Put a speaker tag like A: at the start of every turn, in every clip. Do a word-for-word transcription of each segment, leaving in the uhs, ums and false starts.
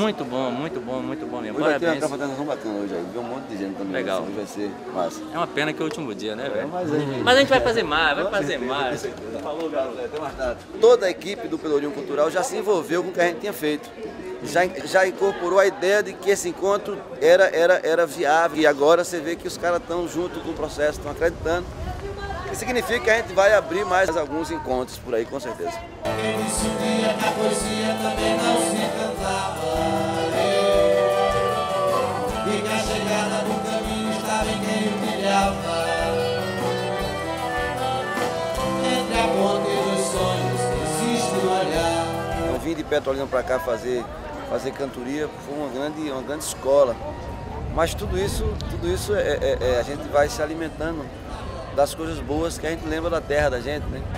A: muito bom, muito bom, muito bom mesmo.
B: Hoje vai ter uma
A: Parabéns.
B: confraternização bacana hoje aí, viu um monte de gente também.
A: Legal.
B: Hoje vai ser massa.
A: É uma pena que é o último dia, né, velho?
B: É, mas, aí,
A: Mas a gente vai fazer mais, vai
B: Com
A: fazer
B: certeza,
A: mais.
B: com certeza. Falou, galera, até mais tarde. Toda a equipe do Pelourinho Cultural já se envolveu com o que a gente tinha feito. Já, já incorporou a ideia de que esse encontro era, era, era viável. E agora você vê que os caras estão junto com o processo, estão acreditando. O que significa que a gente vai abrir mais alguns encontros por aí, com certeza.
C: Quem disse um dia que a poesia também não se cantava, e que a chegada do caminho estava em quem o trilhava. Entre a ponte e os sonhos existe um olhar.
B: Eu vim de Petrolina para cá fazer, fazer cantoria, foi uma grande, uma grande escola. Mas tudo isso, tudo isso é, é, é, a gente vai se alimentando das coisas boas que a gente lembra da terra da gente, né?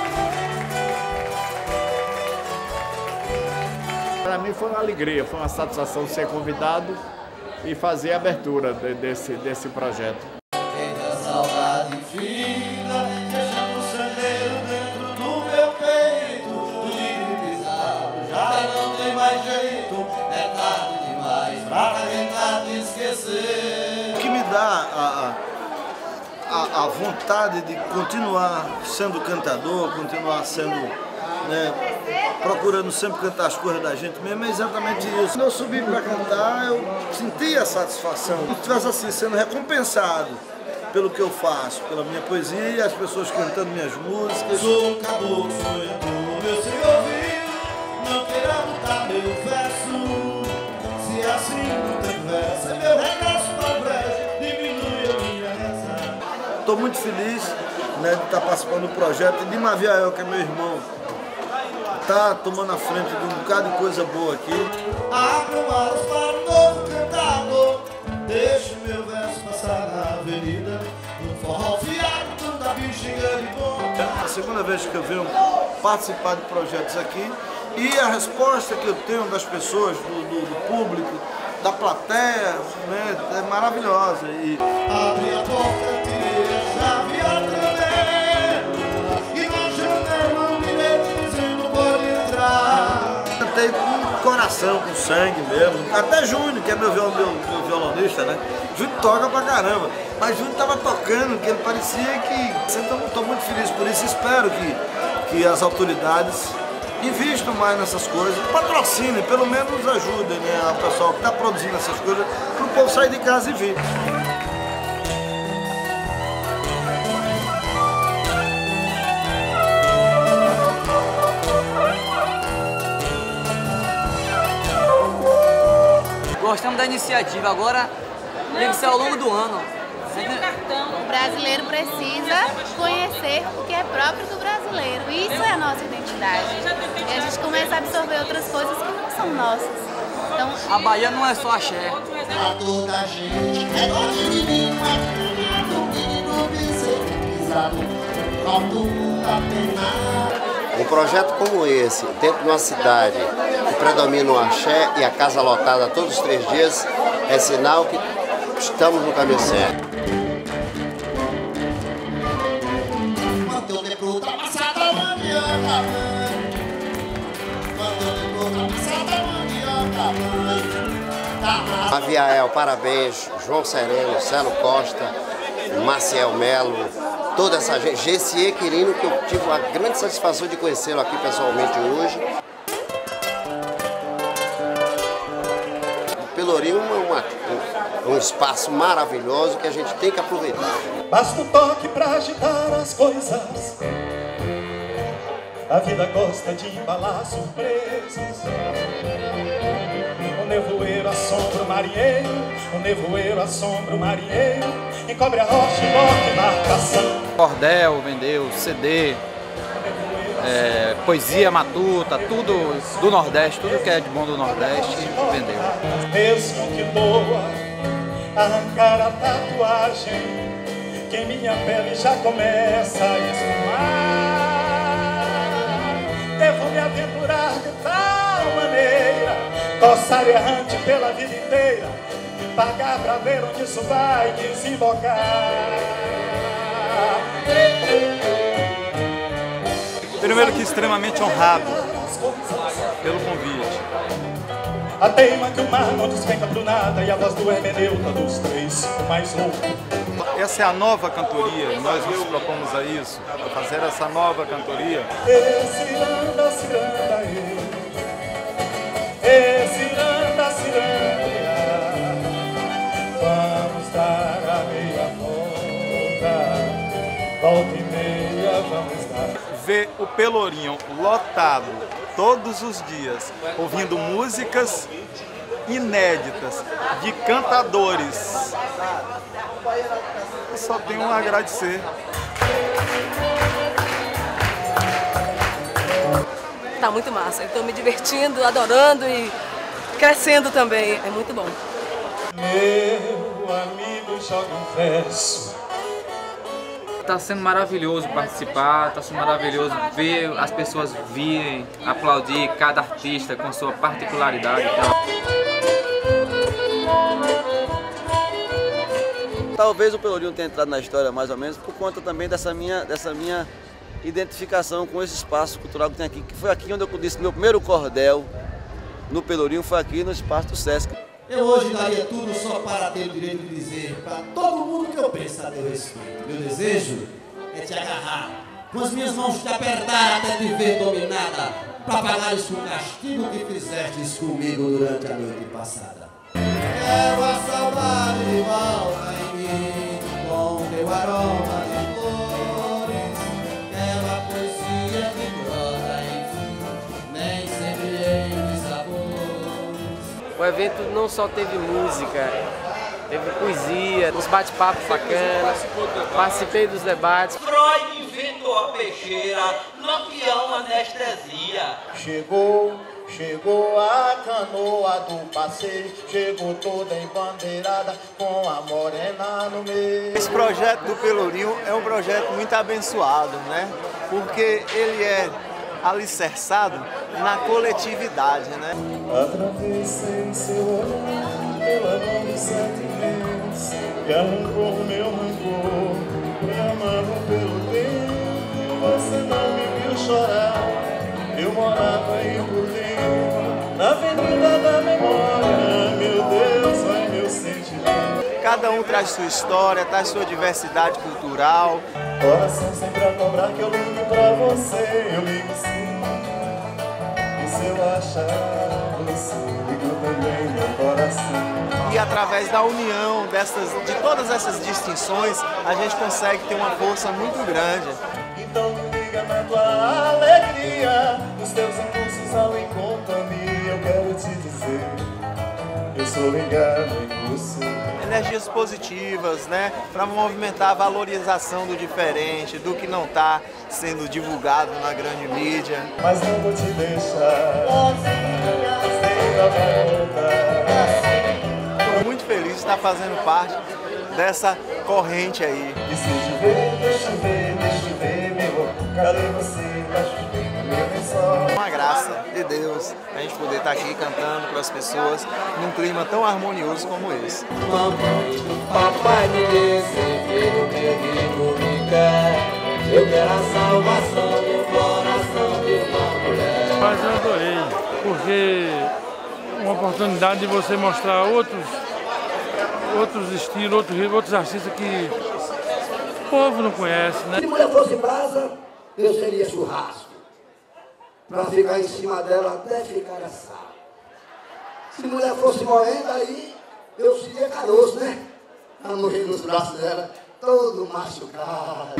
D: Para mim foi uma alegria, foi uma satisfação ser convidado e fazer a abertura de, desse, desse projeto.
C: Eita saudade fina, fechando o sandeiro dentro do meu peito, do livre bizarro, já não tem mais jeito, é tarde demais pra tentar te esquecer.
E: O que me dá a, a, a vontade de continuar sendo cantador, continuar sendo, né, procurando sempre cantar as coisas da gente mesmo, é exatamente isso. Quando eu subi para cantar, eu senti a satisfação. Se eu estivesse assim, sendo recompensado pelo que eu faço, pela minha poesia e as pessoas cantando minhas músicas.
C: Sou um caboclo sonhador, meu sem ouvido, não queira mudar meu verso. Se assim não tem verso, é meu regresso para o brejo, diminui a minha reza.
E: Estou muito feliz, né, de estar participando do projeto e de Maviael, que é meu irmão, tá tomando a frente de um bocado de coisa boa aqui.
C: Abro malas para um novo cantador, deixo meu verso passar na avenida, no forró fiado, tanta bexiga de bom.
E: É a segunda vez que eu venho participar de projetos aqui e a resposta que eu tenho das pessoas, do, do, do público, da plateia, né, é maravilhosa. E
C: Abre a porta, tirei a chave, através, e na janela um bilhete dizendo pode entrar.
E: cantei com coração, com sangue mesmo. Até Júnior, que é meu, viol, meu, meu violonista, né? Júnior toca pra caramba. Mas Júnior tava tocando, que ele parecia que... Então, estou muito feliz por isso. Espero que, que as autoridades invistam mais nessas coisas, patrocinem, pelo menos ajudem, né, o pessoal que está produzindo essas coisas, para o povo sair de casa e vir.
F: Gostamos da iniciativa, agora tem que ser ao longo do ano.
G: O brasileiro precisa conhecer o que é próprio do brasileiro. Isso é a nossa identidade. E a gente começa a absorver outras coisas que não são nossas. Então,
F: a Bahia não é só axé.
C: Pra toda a gente, é doce de menino, do menino pisado, falta o mundo apenas.
H: Um projeto como esse, dentro de uma cidade que predomina o axé e a casa lotada todos os três dias, é sinal que estamos no caminho certo. Maviael, parabéns, João Sereno, Celo Costa, Maciel Melo, toda essa gente, Gessie Quirino, que eu tive a grande satisfação de conhecê-lo aqui pessoalmente hoje. O Pelourinho é uma, um, um espaço maravilhoso que a gente tem que aproveitar.
I: Basta um toque pra agitar as coisas. A vida gosta de embalar surpresas. O nevoeiro assombra o marinheiro, o nevoeiro assombra o marinheiro, encobre a rocha e bota marcação.
J: Cordel vendeu, C D, é, poesia matuta, tudo do Nordeste, tudo que é de bom do Nordeste vendeu.
I: Mesmo que doa arrancar a tatuagem, que minha pele já começa a esfumar. Devo me aventurar de tal maneira, coçar errante pela vida inteira, e pagar pra ver onde isso vai desembocar.
K: Primeiro que extremamente honrado pelo convite.
I: A teima que o mar não despenca pro nada e a voz do hermeneuta dos três, o mais louco.
K: Essa é a nova cantoria e nós nos propomos a isso, a fazer essa nova cantoria.
I: Ê, ciranda, ciranda, ê. Ê, ciranda, ciranda, vamos dar a meia volta, volta e meia vamos dar.
K: Ver o Pelourinho lotado todos os dias, ouvindo músicas inéditas de cantadores. Eu só tenho a agradecer.
L: Tá muito massa, eu tô me divertindo, adorando e crescendo também, é muito bom.
I: Meu amigo joga um verso.
J: Tá sendo maravilhoso participar, tá sendo maravilhoso ver as pessoas virem aplaudir cada artista com sua particularidade.
B: Talvez o Pelourinho tenha entrado na história mais ou menos por conta também dessa minha, dessa minha identificação com esse espaço cultural que tem aqui, que foi aqui onde eu disse meu primeiro cordel no Pelourinho, foi aqui no espaço do Sesc.
C: Eu hoje daria tudo só para ter o direito de dizer para todo mundo que eu penso a teu respeito. Meu desejo é te agarrar, com as minhas mãos te apertar até te ver dominada, para pagares o castigo que fizestes comigo durante a noite passada. Quero a saudade de volta em mim, com teu aroma de flores. Quero a poesia que brota em ti, nem sempre em sabores.
M: O evento não só teve música, teve poesia, uns bate-papos bacanas, participei dos debates.
N: Freud inventou a peixeira, Lampião anestesia.
I: Chegou, chegou a canoa do passeio, chegou toda embandeirada com a morena no meio.
O: Esse projeto do Pelourinho é um projeto muito abençoado, né? Porque ele é alicerçado na coletividade, né?
I: Atravessei seu olhar pela mão dos sete ventos e arrancou meu rancor, me amando pelo tempo. Você não me viu chorar, eu morava aí por dentro, na avenida da memória. Meu Deus, vai meu sentimento.
O: Cada um traz sua história, traz sua diversidade cultural.
I: Coração sempre a cobrar que eu ligo pra você, eu ligo sim. E se eu achar você, ligo também meu coração.
O: E através da união dessas, de todas essas distinções, a gente consegue ter uma força muito grande.
I: Então me liga na tua alegria, nos teus impulsos ao encontro a mim, eu quero te dizer, eu sou ligado em você.
O: Energias positivas, né, para movimentar a valorização do diferente, do que não está sendo divulgado na grande mídia.
I: Mas não vou te deixar sem volta.
O: Estou muito feliz de estar fazendo parte dessa corrente aí.
I: E se chover, deixa eu ver, deixa eu ver, meu, cadê você? Tá chovendo meu lençol.
O: Uma graça de Deus a gente poder estar aqui cantando para as pessoas num clima tão harmonioso como esse.
C: Mamãe, papai me recebeu, meu filho me quer, eu quero a salvação do coração de uma mulher.
P: Mas eu adorei, porque uma oportunidade de você mostrar outros, outros estilos, outros, outros artistas que o povo não conhece, né?
Q: Se mulher fosse brasa, eu seria churrasco, para ficar em cima dela até ficar assado. Se mulher fosse morena, aí eu seria caroço, né? A morrer nos braços dela, todo machucado.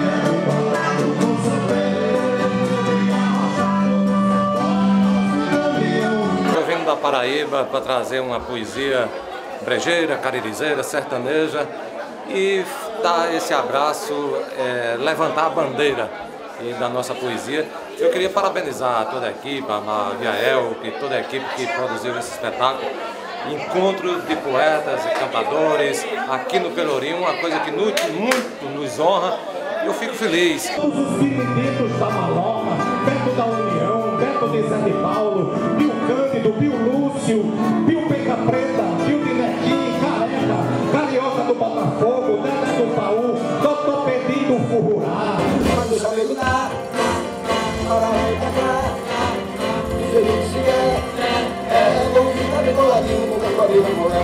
R: Eu venho da Paraíba para trazer uma poesia brejeira, caririzeira, sertaneja e dar esse abraço, é, levantar a bandeira e da nossa poesia. Eu queria parabenizar toda a equipe, a Maviael, que toda a equipe que produziu esse espetáculo. Encontro de poetas e cantadores aqui no Pelourinho, uma coisa que muito, muito nos honra. Eu fico feliz.
I: Todos os benditos da Maloma, perto da União, perto de Zé de Paulo, Pio Cândido, Pio Lúcio, Pio Penca Preta, Pio de Nequim, Careca, Carioca do Botafogo, Neta do Paú, Doutor Pedrinho do Fururá.
Q: Quando já me dá, para me cantar, se ele estiver, é bom ficar me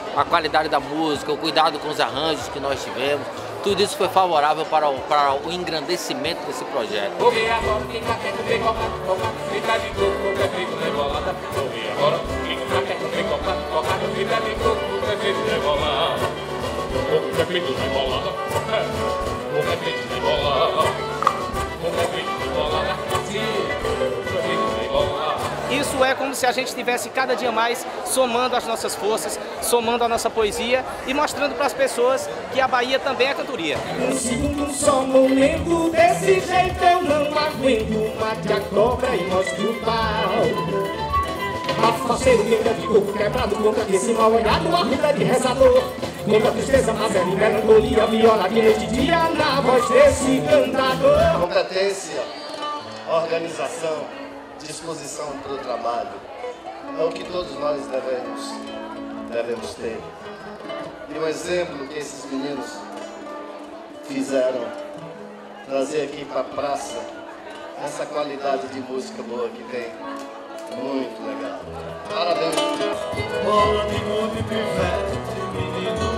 M: a qualidade da música, o cuidado com os arranjos que nós tivemos, tudo isso foi favorável para o, para o engrandecimento desse projeto.
S: Isso é como se a gente estivesse cada dia mais somando as nossas forças, somando a nossa poesia e mostrando para as pessoas que a Bahia também é cantoria.
I: Um segundo só momento, desse jeito eu não aguento. Mate a cobra e mostre o pau. Afaceiro, negra de corpo quebrado, contra desse mal olhado, arruda de rezador. Contra tristeza, mas é melancolia, viola de noite e dia na voz desse cantador.
T: Competência, organização, disposição para o trabalho é o que todos nós devemos, devemos ter. E um exemplo que esses meninos fizeram, trazer aqui para a praça essa qualidade de música boa que tem, muito legal. Parabéns.
C: Bola de gol de pivete, menino.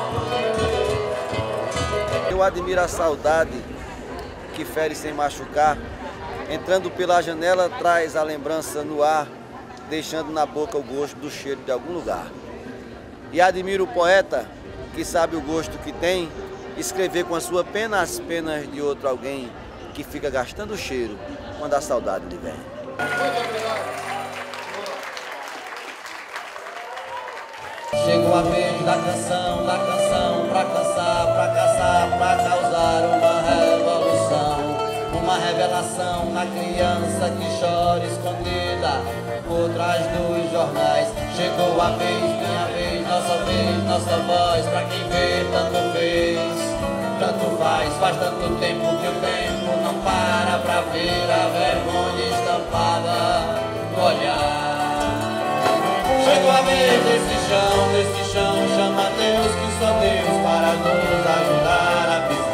B: Eu admiro a saudade que fere sem machucar. Entrando pela janela, traz a lembrança no ar, deixando na boca o gosto do cheiro de algum lugar. E admiro o poeta que sabe o gosto que tem, escrever com a sua pena as penas de outro alguém que fica gastando o cheiro quando a saudade lhe vem.
C: Chegou a vez da canção, da canção, pra cansar, pra caçar, pra causar uma revolução. Uma revelação na criança que chora escondida por trás dos jornais. Chegou a vez, minha vez, nossa vez, nossa voz. Pra quem vê, tanto fez, tanto faz. Faz tanto tempo que o tempo não para pra ver a vergonha estampada no olhar. Chegou a vez desse chão, desse chão, chama Deus, que só Deus para nos ajudar a pisar.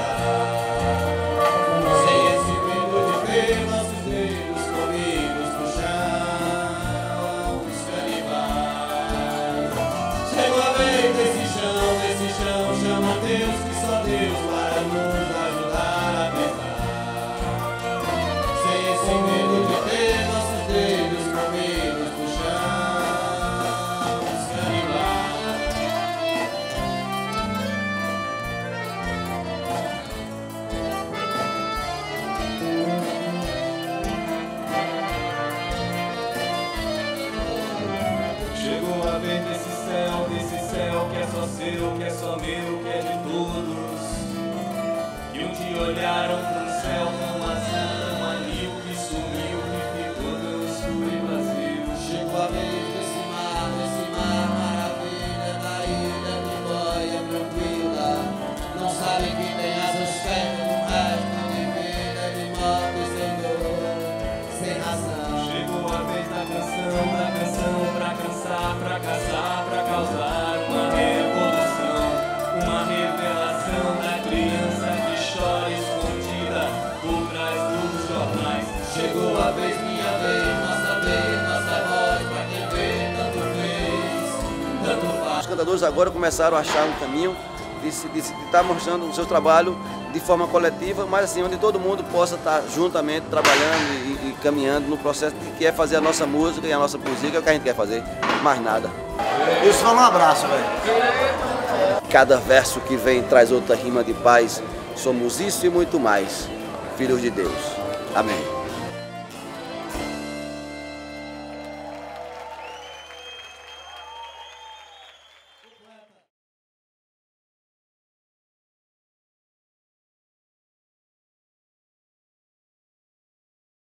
C: Nossos dedos corridos pro chão, os canibais. Chegou a vez desse chão, desse chão, chama Deus, que só Deus para nos ajudar a pisar. Sem esse medo de ter nossos dedos corridos pro chão, os canibais.
I: Chegou a vez desse céu, desse céu que é só seu, que é só meu, que é de todos. E um dia olharam pro céu com azar, um anil que sumiu, que ficou tão escuro e vazio.
C: Chegou a vez desse mar, desse mar, maravilha da ilha de boia tranquila. Não sabe que tem asas perto do resto de vida, de morte sem dor, sem razão.
I: Chegou a vez da canção, da canção, pra cansar, pra caçar, pra causar uma revolução, uma revelação da criança que chora escondida por trás dos jornais.
C: Chegou a vez, minha vez, nossa vez, nossa voz, pra quem vê, tanto fez, tanto faz.
B: Os cantadores agora começaram a achar um caminho de estar mostrando o seu trabalho de forma coletiva, mas assim, onde todo mundo possa estar juntamente trabalhando e, e caminhando no processo que é fazer a nossa música e a nossa poesia, que é o que a gente quer fazer, mais nada.
E: Isso, fala um abraço, velho.
B: Cada verso que vem traz outra rima de paz, somos isso e muito mais, filhos de Deus. Amém.